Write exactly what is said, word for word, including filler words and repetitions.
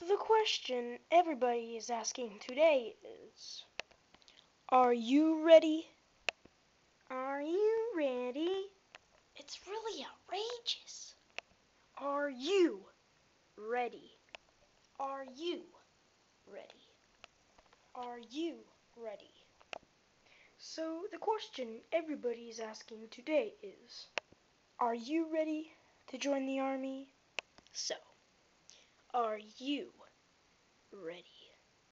The question everybody is asking today is, are you ready? Are you ready? It's really outrageous. Are you ready? Are you ready? Are you ready? So the question everybody is asking today is, are you ready to join the army? So, are you ready?